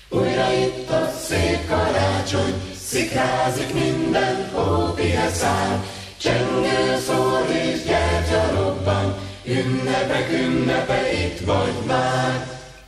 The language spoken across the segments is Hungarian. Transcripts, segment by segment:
Újra itt a szép karácsony, szikrázik minden, hópihe száll, csengő szól és gyertya robban, ünnepek ünnepe, itt vagy már.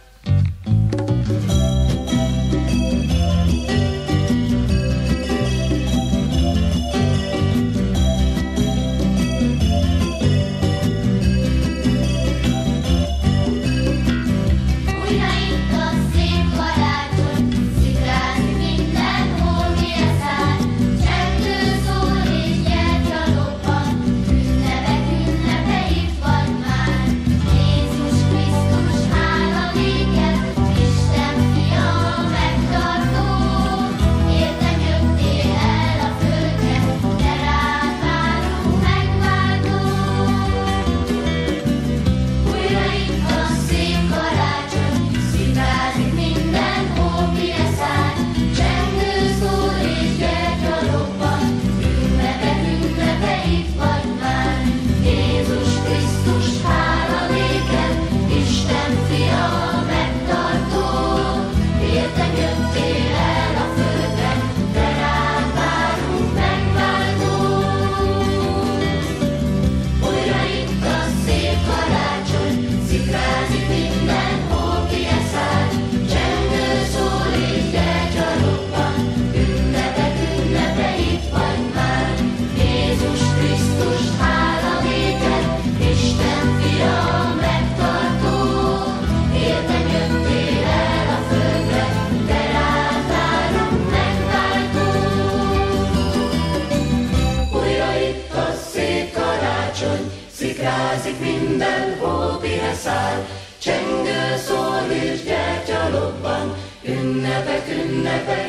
Szikrázik minden, hópihe száll, csengő szól és gyertya lobban, ünnepek ünnepe,